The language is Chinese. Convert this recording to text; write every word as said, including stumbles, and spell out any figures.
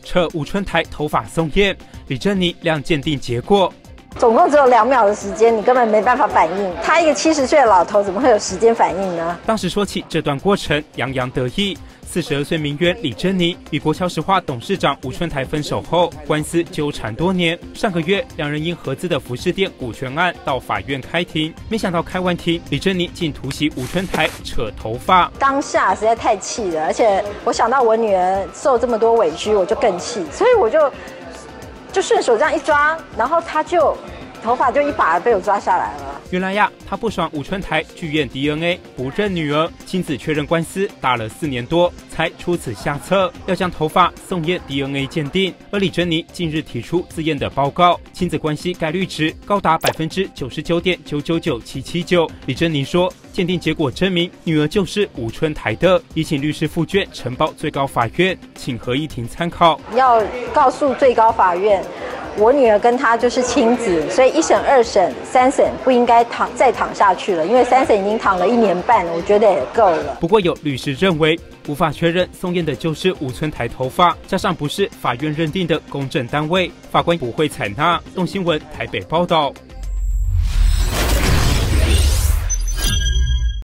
扯吴春台头发松叶，李珍妮量鉴定结果。 总共只有两秒的时间，你根本没办法反应。他一个七十岁的老头，怎么会有时间反应呢？ 当时说起这段过程，洋洋得意。四十二岁名媛李珍妮与国侨石化董事长吴春台分手后，官司纠缠多年。上个月，两人因合资的服饰店股权案到法院开庭，没想到开完庭，李珍妮竟突袭吴春台扯头发。 当下实在太气了，而且我想到我女儿受这么多委屈，我就更气，所以我就。 就顺手这样一抓，然后他就头发就一把被我抓下来了。 原来呀，他不爽吴春台拒验 D N A， 不认女儿，亲子确认官司打了四年多，才出此下策，要将头发送验 D N A 鉴定。而李珍妮近日提出自验的报告，亲子关系概率值高达百分之九十九点九九九七七九。李珍妮说，鉴定结果证明女儿就是吴春台的，已请律师附卷呈报最高法院，请合议庭参考。 要告诉最高法院。 我女儿跟她就是亲子，所以一审、二审、三审不应该躺再躺下去了，因为三审已经躺了一年半了，我觉得也够了。 不过有律师认为，无法确认送验的就是吴春台头发，加上不是法院认定的公证单位，法官不会采纳。东新闻台北报道。